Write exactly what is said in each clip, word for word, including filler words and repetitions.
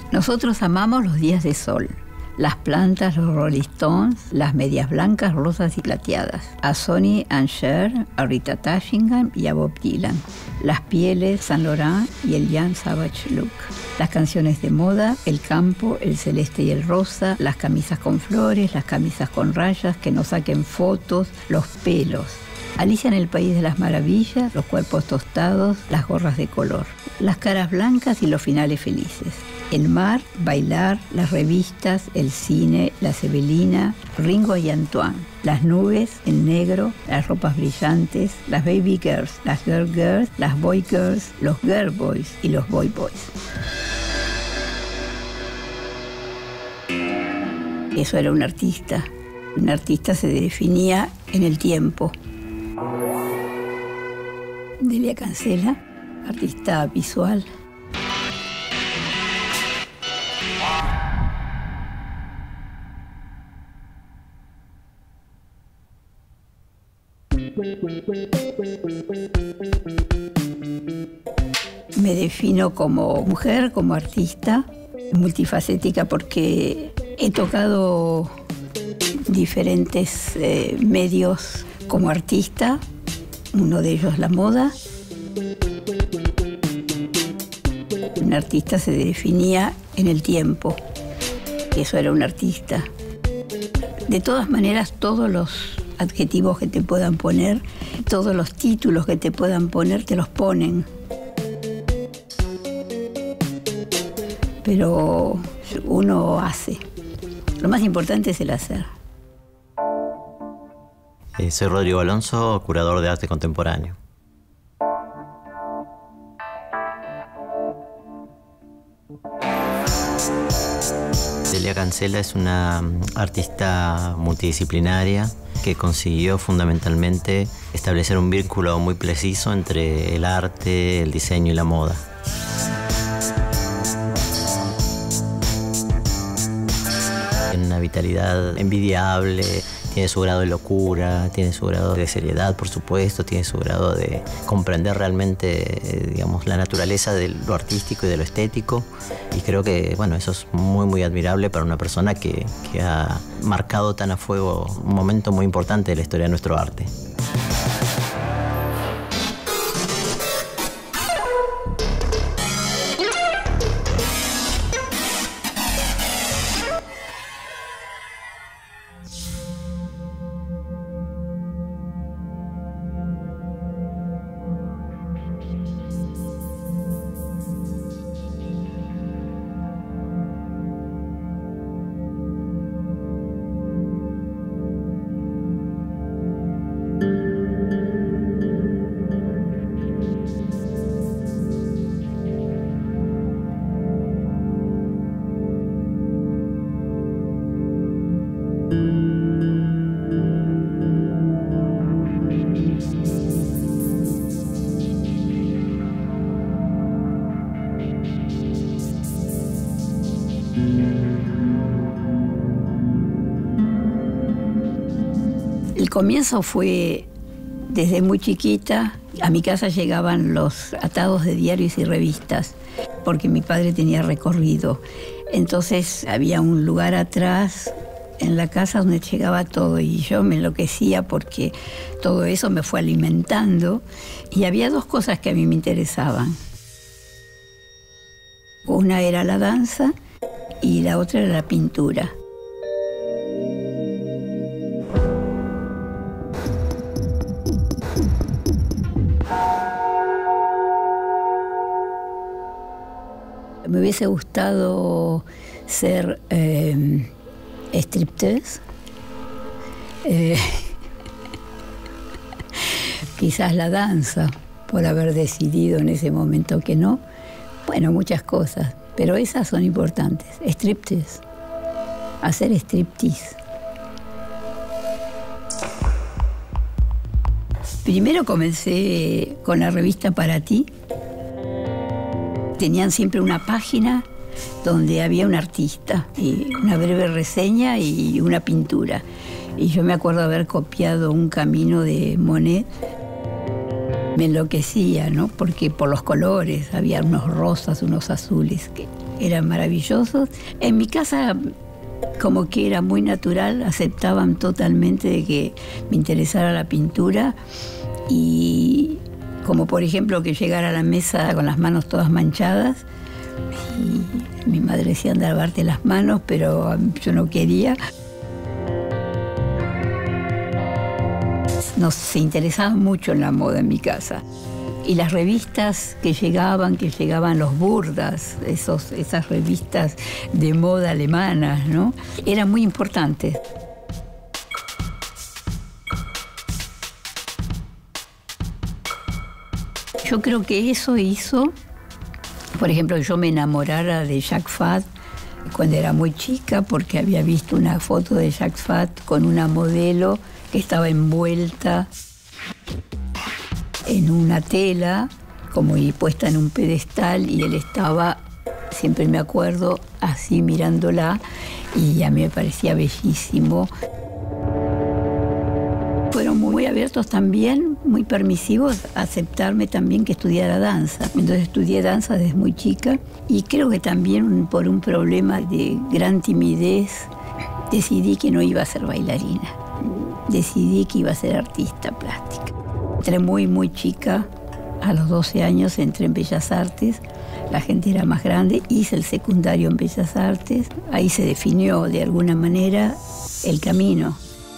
Nosotros amamos los días de sol, las plantas, los Rolling Stones, las medias blancas, rosas y plateadas, a Sonny and Cher, a Rita Tashingham y a Bob Dylan, las pieles, Saint Laurent y el Young Savage Look, las canciones de moda, el campo, el celeste y el rosa, las camisas con flores, las camisas con rayas, que nos saquen fotos, los pelos. Alicia en el País de las Maravillas, los cuerpos tostados, las gorras de color, las caras blancas y los finales felices. El mar, bailar, las revistas, el cine, la Sebelina, Ringo y Antoine, las nubes, el negro, las ropas brillantes, las baby girls, las girl girls, las boy girls, los girl boys y los boy boys. Eso era un artista. Un artista se definía en el tiempo. Delia Cancela, artista visual. Me defino como mujer, como artista, multifacética, porque he tocado diferentes eh, medios como artista, uno de ellos la moda. Un artista se definía en el tiempo, que eso era un artista. De todas maneras, todos los adjetivos que te puedan poner, todos los títulos que te puedan poner, te los ponen. Pero uno hace. Lo más importante es el hacer. Eh, soy Rodrigo Alonso, curador de arte contemporáneo. Delia Cancela es una artista multidisciplinaria que consiguió fundamentalmente establecer un vínculo muy preciso entre el arte, el diseño y la moda. Tiene una vitalidad envidiable, tiene su grado de locura, tiene su grado de seriedad, por supuesto, tiene su grado de comprender realmente, digamos, la naturaleza de lo artístico y de lo estético. Y creo que, bueno, eso es muy, muy admirable para una persona que, que ha marcado tan a fuego un momento muy importante de la historia de nuestro arte. El comienzo fue desde muy chiquita. A mi casa llegaban los atados de diarios y revistas, porque mi padre tenía recorrido. Entonces había un lugar atrás en la casa donde llegaba todo, y yo me enloquecía porque todo eso me fue alimentando. Y había dos cosas que a mí me interesaban. Una era la danza y la otra era la pintura. Me hubiese gustado ser eh, striptease. Eh, quizás la danza, por haber decidido en ese momento que no. Bueno, muchas cosas, pero esas son importantes. Striptease. Hacer striptease. Primero comencé con la revista Para Ti. Tenían siempre una página donde había un artista, y una breve reseña y una pintura. Y yo me acuerdo haber copiado un camino de Monet. Me enloquecía, ¿no? Porque por los colores, había unos rosas, unos azules, que eran maravillosos. En mi casa, como que era muy natural, aceptaban totalmente de que me interesara la pintura, y como por ejemplo que llegara a la mesa con las manos todas manchadas, y mi madre decía: anda a lavarte las manos, pero yo no quería. Nos se interesaban mucho en la moda en mi casa. Y las revistas que llegaban, que llegaban los Burdas, esos, esas revistas de moda alemanas, ¿no? Eran muy importantes. Yo creo que eso hizo, por ejemplo, yo me enamorara de Jacques Fath cuando era muy chica, porque había visto una foto de Jacques Fath con una modelo que estaba envuelta en una tela, como y puesta en un pedestal, y él estaba, siempre me acuerdo, así mirándola, y a mí me parecía bellísimo. Fueron muy abiertos también, muy permisivos, a aceptarme también que estudiara danza. Entonces estudié danza desde muy chica, y creo que también por un problema de gran timidez decidí que no iba a ser bailarina. Decidí que iba a ser artista plástica. Entré muy, muy chica, a los doce años entré en Bellas Artes, la gente era más grande, hice el secundario en Bellas Artes, ahí se definió de alguna manera el camino.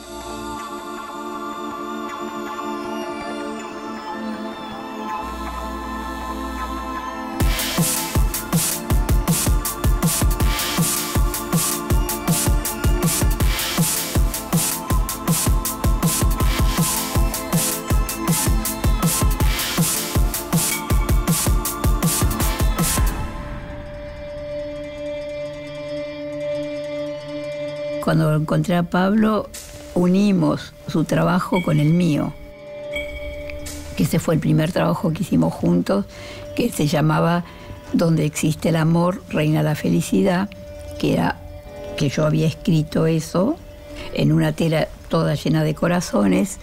Cuando encontré a Pablo, unimos su trabajo con el mío, que ese fue el primer trabajo que hicimos juntos, que se llamaba Donde existe el amor, reina la felicidad, que era que yo había escrito eso en una tela toda llena de corazones,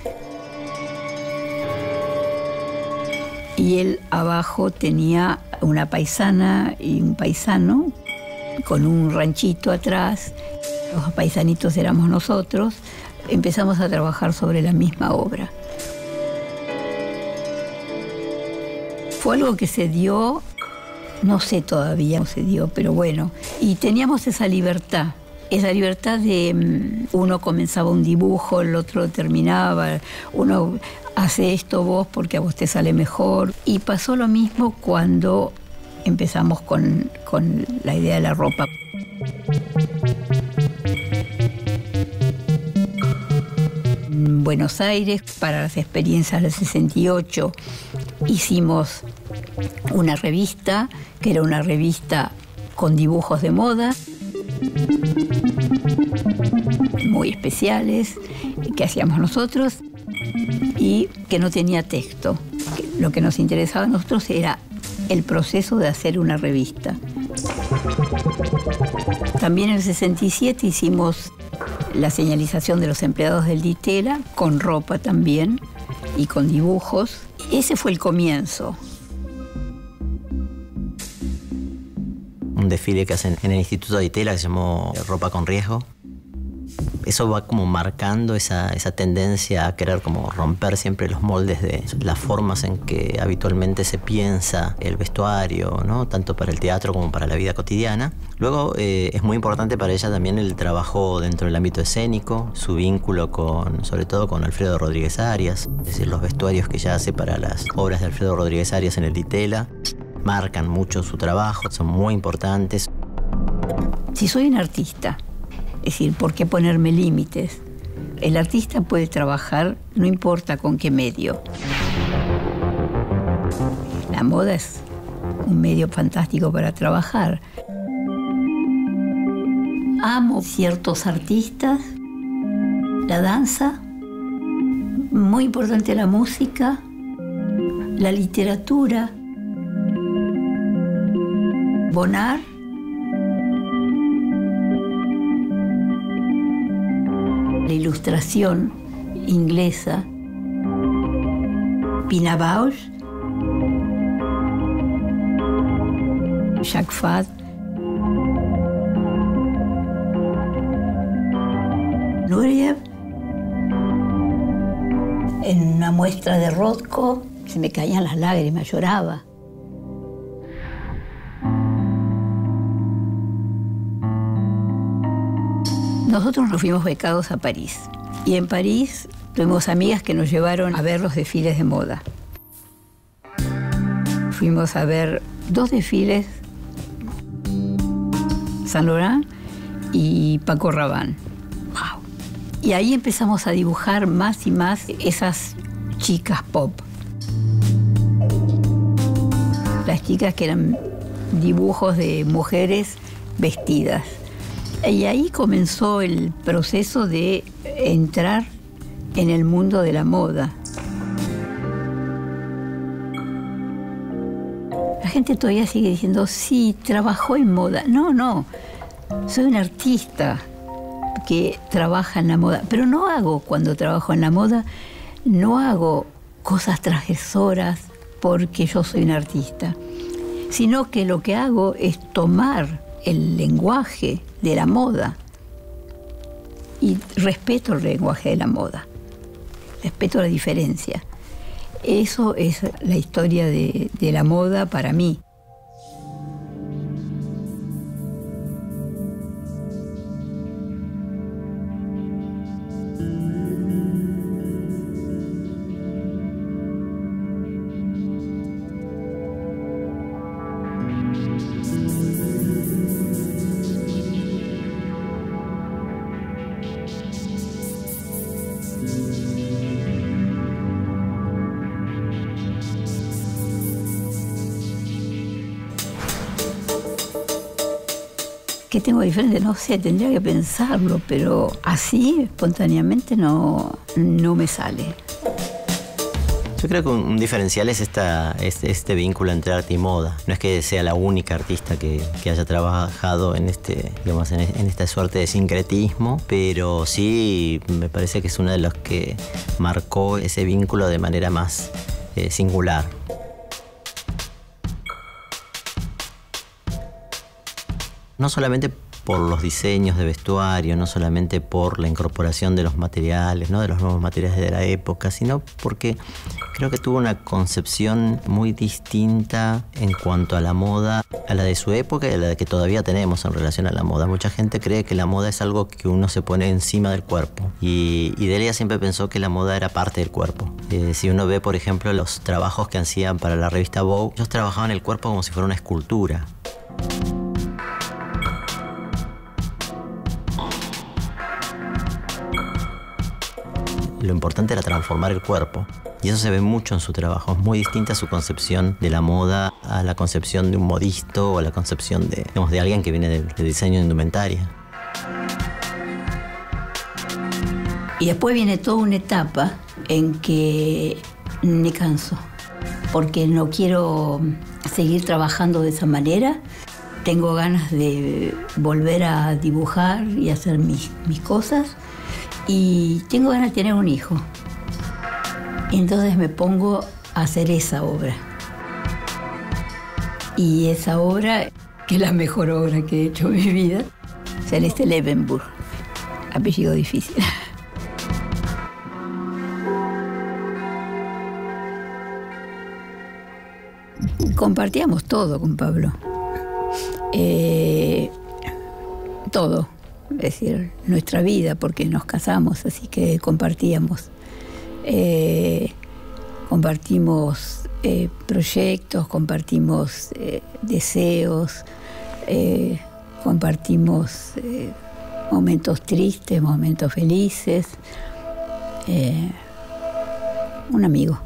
y él abajo tenía una paisana y un paisano con un ranchito atrás. Los paisanitos éramos nosotros. Empezamos a trabajar sobre la misma obra. Fue algo que se dio, no sé todavía cómo se dio, pero bueno. Y teníamos esa libertad, esa libertad de um, uno comenzaba un dibujo, el otro terminaba, uno hace esto vos porque a vos te sale mejor. Y pasó lo mismo cuando empezamos con, con la idea de la ropa. En Buenos Aires, para las experiencias del sesenta y ocho, hicimos una revista, que era una revista con dibujos de moda, muy especiales, que hacíamos nosotros, y que no tenía texto. Lo que nos interesaba a nosotros era el proceso de hacer una revista. También en el sesenta y siete hicimos la señalización de los empleados del Ditela, con ropa también y con dibujos. Ese fue el comienzo. Un desfile que hacen en el Instituto Ditela que se llamó Ropa con Riesgo. Eso va como marcando esa, esa tendencia a querer como romper siempre los moldes de las formas en que habitualmente se piensa el vestuario, ¿no? Tanto para el teatro como para la vida cotidiana. Luego eh, es muy importante para ella también el trabajo dentro del ámbito escénico, su vínculo con, sobre todo con Alfredo Rodríguez Arias, es decir, los vestuarios que ella hace para las obras de Alfredo Rodríguez Arias en el Ditela marcan mucho su trabajo, son muy importantes. Si soy un artista, es decir, ¿por qué ponerme límites? El artista puede trabajar, no importa con qué medio. La moda es un medio fantástico para trabajar. Amo ciertos artistas, la danza, muy importante la música, la literatura, Bonnard, la ilustración inglesa, Pina Bausch, Jacques Fath, Nureyev, en una muestra de Rothko, se me caían las lágrimas, lloraba. Nosotros nos fuimos becados a París. Y en París tuvimos amigas que nos llevaron a ver los desfiles de moda. Fuimos a ver dos desfiles, Saint Laurent y Paco Rabanne. Wow. Y ahí empezamos a dibujar más y más esas chicas pop. Las chicas que eran dibujos de mujeres vestidas. Y ahí comenzó el proceso de entrar en el mundo de la moda. La gente todavía sigue diciendo, sí, trabajó en moda. No, no, soy un artista que trabaja en la moda. Pero no hago, cuando trabajo en la moda, no hago cosas transgresoras porque yo soy un artista, sino que lo que hago es tomar el lenguaje de la moda y respeto el lenguaje de la moda, respeto la diferencia. Eso es la historia de, de la moda para mí. ¿Qué tengo diferente? No sé, tendría que pensarlo, pero así, espontáneamente, no, no me sale. Yo creo que un, un diferencial es esta, este, este vínculo entre arte y moda. No es que sea la única artista que, que haya trabajado en, este, digamos, en, en esta suerte de sincretismo, pero sí me parece que es una de las que marcó ese vínculo de manera más eh, singular. No solamente por los diseños de vestuario, no solamente por la incorporación de los materiales, ¿no? de los nuevos materiales de la época, sino porque creo que tuvo una concepción muy distinta en cuanto a la moda, a la de su época y a la que todavía tenemos en relación a la moda. Mucha gente cree que la moda es algo que uno se pone encima del cuerpo y, y Delia siempre pensó que la moda era parte del cuerpo. Eh, si uno ve, por ejemplo, los trabajos que hacían para la revista Vogue, ellos trabajaban el cuerpo como si fuera una escultura. Lo importante era transformar el cuerpo. Y eso se ve mucho en su trabajo. Es muy distinta su concepción de la moda a la concepción de un modisto o a la concepción de, digamos, de alguien que viene del de diseño de indumentaria. Y después viene toda una etapa en que me canso, porque no quiero seguir trabajando de esa manera. Tengo ganas de volver a dibujar y hacer mis, mis cosas. Y tengo ganas de tener un hijo. Y entonces me pongo a hacer esa obra. Y esa obra, que es la mejor obra que he hecho en mi vida, Celeste Levenburg. Apellido difícil. Compartíamos todo con Pablo. Eh, todo. Es decir, nuestra vida, porque nos casamos, así que compartíamos. Eh, compartimos eh, proyectos, compartimos eh, deseos, eh, compartimos eh, momentos tristes, momentos felices. Eh, un amigo,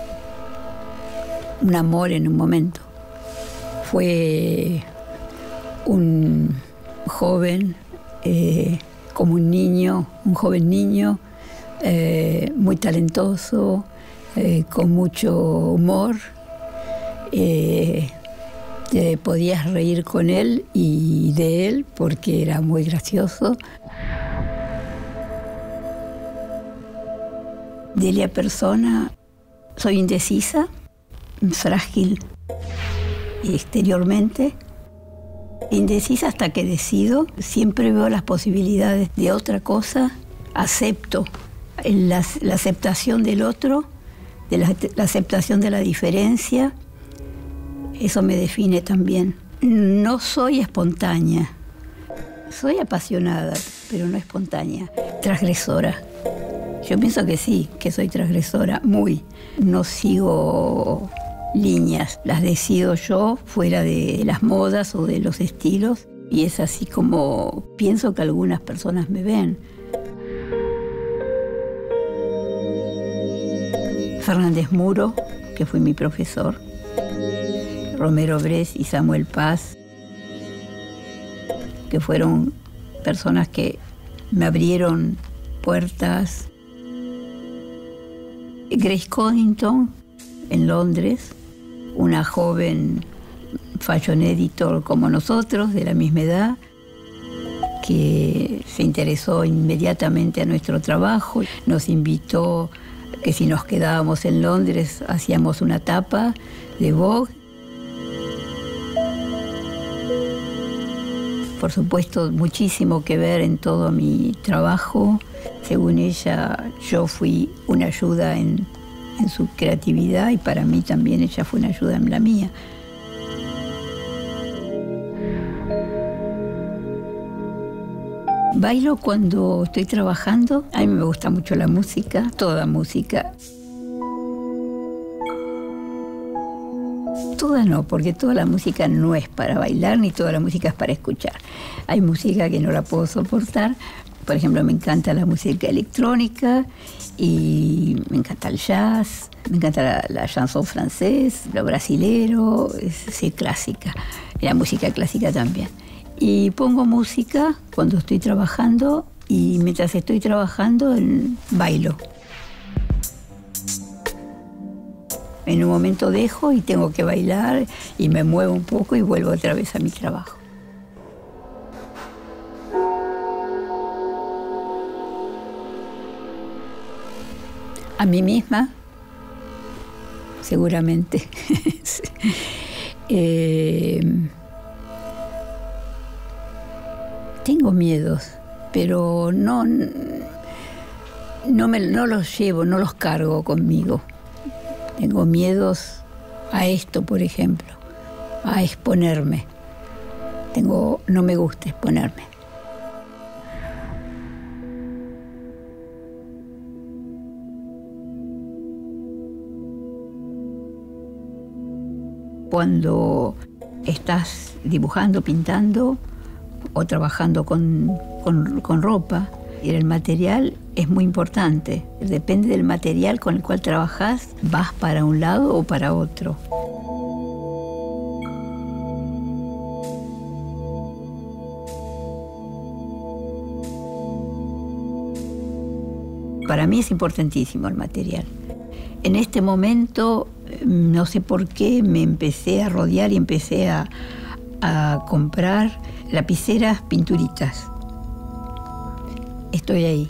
un amor en un momento. Fue un joven, Eh, como un niño, un joven niño, eh, muy talentoso, eh, con mucho humor. Eh, te podías reír con él y de él porque era muy gracioso. Delia persona, soy indecisa, frágil exteriormente. Indecisa hasta que decido. Siempre veo las posibilidades de otra cosa acepto la, la aceptación del otro, de la, la aceptación de la diferencia. Eso me define también. No soy espontánea. Soy apasionada, pero no espontánea. Transgresora. Yo pienso que sí, que soy transgresora, muy. No sigo líneas, las decido yo fuera de las modas o de los estilos. Y es así como pienso que algunas personas me ven. Fernández Muro, que fue mi profesor. Romero Brés y Samuel Paz, que fueron personas que me abrieron puertas. Grace Coddington, en Londres, una joven fashion editor como nosotros, de la misma edad, que se interesó inmediatamente a nuestro trabajo. Nos invitó que si nos quedábamos en Londres hacíamos una tapa de Vogue. Por supuesto, muchísimo que ver en todo mi trabajo. Según ella, yo fui una ayuda en, en su creatividad y para mí también ella fue una ayuda en la mía. Bailo cuando estoy trabajando. A mí me gusta mucho la música, toda música. Toda no, porque toda la música no es para bailar, ni toda la música es para escuchar. Hay música que no la puedo soportar. Por ejemplo, me encanta la música electrónica y me encanta el jazz, me encanta la, la chanson francés, lo brasilero, es, sí, clásica. Y la música clásica también. Y pongo música cuando estoy trabajando y mientras estoy trabajando bailo. En un momento dejo y tengo que bailar y me muevo un poco y vuelvo otra vez a mi trabajo. A mí misma, seguramente. Sí. eh, tengo miedos, pero no, no, me, no los llevo, no los cargo conmigo. Tengo miedos a esto, por ejemplo, a exponerme. Tengo, no me gusta exponerme. Cuando estás dibujando, pintando o trabajando con, con, con ropa, y el material es muy importante. Depende del material con el cual trabajas, vas para un lado o para otro. Para mí es importantísimo el material. En este momento, no sé por qué, me empecé a rodear y empecé a, a comprar lapiceras, pinturitas. Estoy ahí.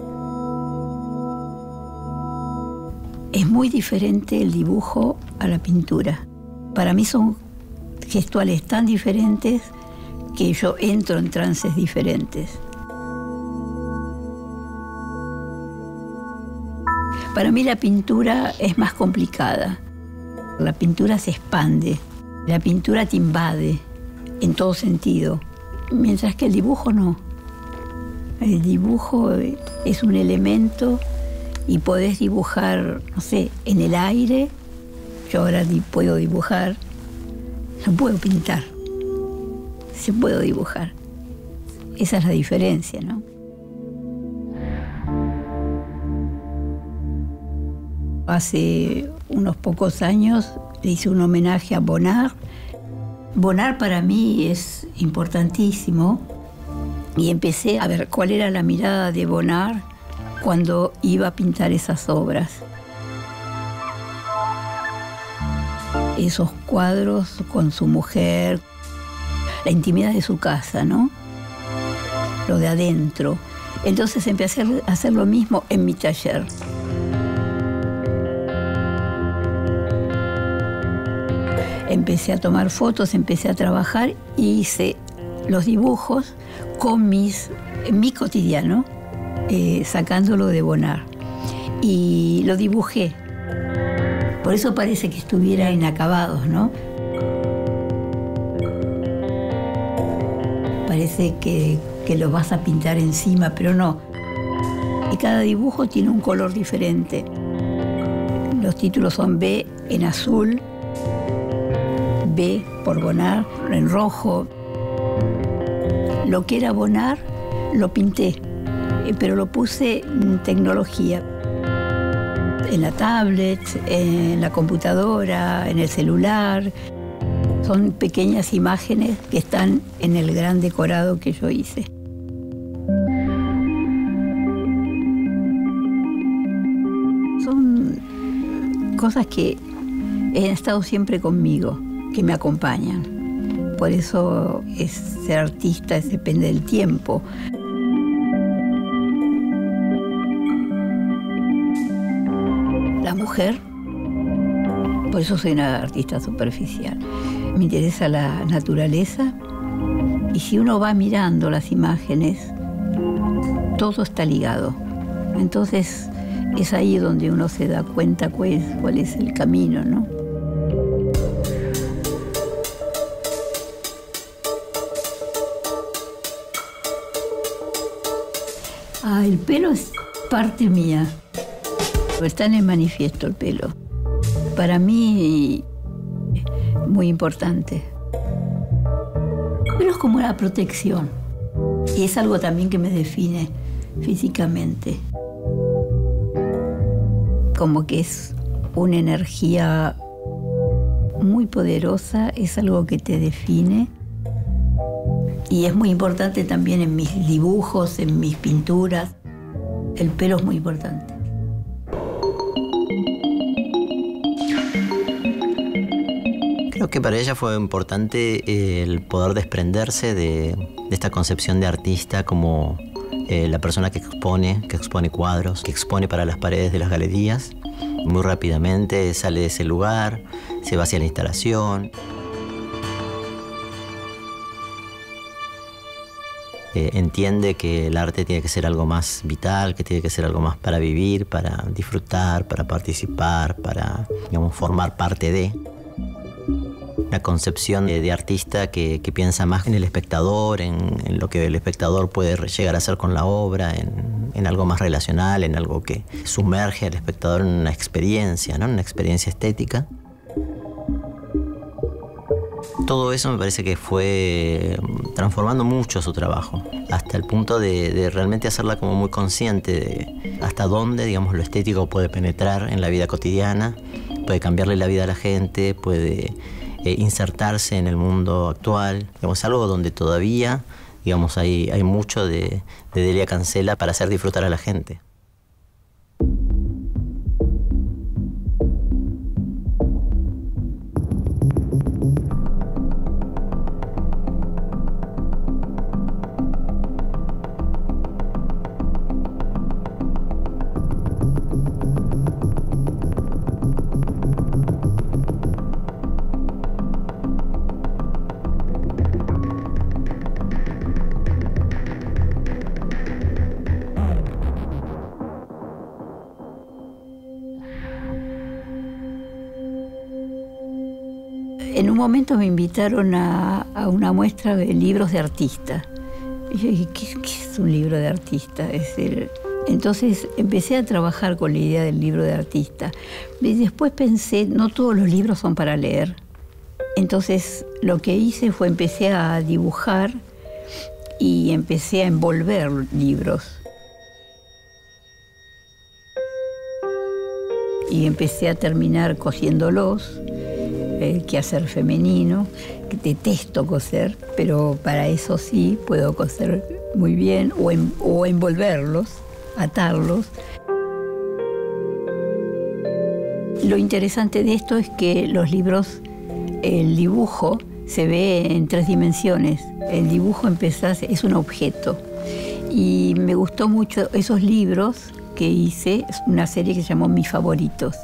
Es muy diferente el dibujo a la pintura. Para mí son gestuales tan diferentes que yo entro en trances diferentes. Para mí la pintura es más complicada. La pintura se expande, la pintura te invade en todo sentido, mientras que el dibujo no. El dibujo es un elemento y podés dibujar, no sé, en el aire. Yo ahora puedo dibujar, no puedo pintar. Sí puedo dibujar. Esa es la diferencia, ¿no? Hace unos pocos años le hice un homenaje a Bonnard. Bonnard para mí es importantísimo y empecé a ver cuál era la mirada de Bonnard cuando iba a pintar esas obras. Esos cuadros con su mujer, la intimidad de su casa, ¿no? Lo de adentro. Entonces empecé a hacer lo mismo en mi taller. Empecé a tomar fotos, empecé a trabajar y hice los dibujos con mis, mi cotidiano. eh, sacándolo de Bonnard. Y lo dibujé. Por eso parece que estuviera inacabados, ¿no? Parece que, que lo vas a pintar encima, pero no. Y cada dibujo tiene un color diferente. Los títulos son B en azul, B por Bonnard en rojo. Lo que era Bonnard lo pinté, pero lo puse en tecnología. En la tablet, en la computadora, en el celular. Son pequeñas imágenes que están en el gran decorado que yo hice. Son cosas que han estado siempre conmigo, que me acompañan. Por eso es ser artista, es, depende del tiempo. La mujer, por eso soy una artista superficial. Me interesa la naturaleza y si uno va mirando las imágenes, todo está ligado. Entonces es ahí donde uno se da cuenta cuál es, cuál es el camino, ¿no? Ah, el pelo es parte mía. Está en el manifiesto el pelo. Para mí, muy importante. El pelo es como una protección. Y es algo también que me define físicamente. Como que es una energía muy poderosa, es algo que te define. Y es muy importante también en mis dibujos, en mis pinturas. El pelo es muy importante. Creo que para ella fue importante el poder desprenderse de, de esta concepción de artista como eh, la persona que expone, que expone cuadros, que expone para las paredes de las galerías. Muy rápidamente sale de ese lugar, se va hacia la instalación. Eh, entiende que el arte tiene que ser algo más vital, que tiene que ser algo más para vivir, para disfrutar, para participar, para, digamos, formar parte de. Una concepción de, de artista que, que piensa más en el espectador, en, en lo que el espectador puede llegar a hacer con la obra, en, en algo más relacional, en algo que sumerge al espectador en una experiencia, ¿no? En una experiencia estética. Todo eso me parece que fue transformando mucho su trabajo, hasta el punto de, de realmente hacerla como muy consciente de hasta dónde, digamos, lo estético puede penetrar en la vida cotidiana, puede cambiarle la vida a la gente, puede eh, insertarse en el mundo actual. Digamos, algo donde todavía, digamos, hay, hay mucho de, de Delia Cancela para hacer disfrutar a la gente. En un momento me invitaron a, a una muestra de libros de artista. Y yo dije, ¿qué, qué es un libro de artista? Es el... Entonces empecé a trabajar con la idea del libro de artista. Y después pensé, no todos los libros son para leer. Entonces lo que hice fue empecé a dibujar y empecé a envolver libros. Y empecé a terminar cosiéndolos. El quehacer femenino, que detesto coser, pero para eso sí puedo coser muy bien, o, en, o envolverlos, atarlos. Lo interesante de esto es que los libros, el dibujo se ve en tres dimensiones. El dibujo empezás, es un objeto. Y me gustó mucho esos libros que hice, es una serie que se llamó Mis Favoritos.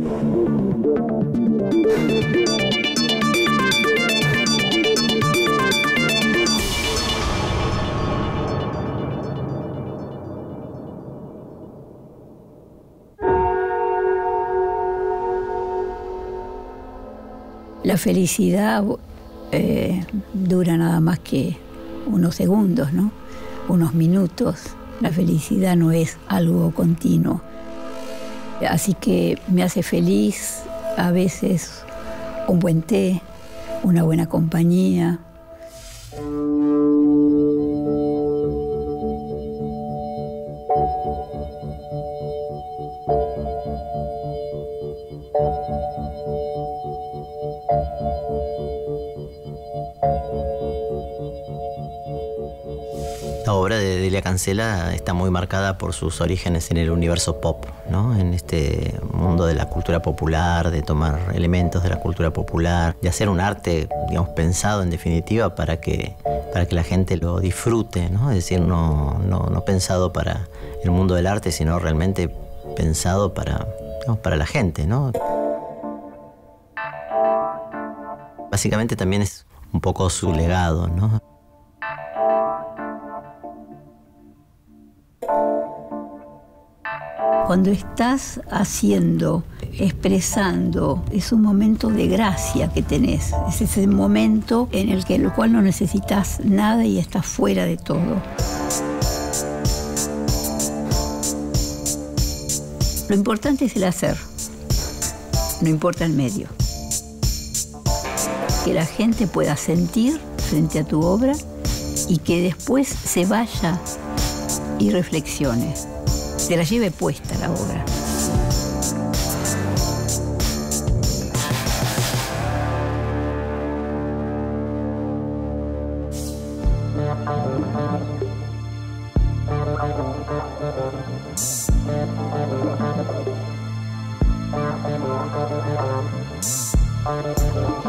La felicidad eh, dura nada más que unos segundos, ¿no? Unos minutos. La felicidad no es algo continuo. Así que me hace feliz a veces un buen té, una buena compañía. La obra de Delia Cancela está muy marcada por sus orígenes en el universo pop, ¿no? En este mundo de la cultura popular, de tomar elementos de la cultura popular, de hacer un arte, digamos, pensado en definitiva para que, para que la gente lo disfrute, ¿no? Es decir, no, no, no pensado para el mundo del arte, sino realmente pensado para, digamos, para la gente, ¿no? Básicamente también es un poco su legado, ¿no? Cuando estás haciendo, expresando, es un momento de gracia que tenés. Es ese momento en el que el cual no necesitas nada y estás fuera de todo. Lo importante es el hacer, no importa el medio. Que la gente pueda sentir frente a tu obra y que después se vaya y reflexione. Se la lleve puesta la obra. Thank you.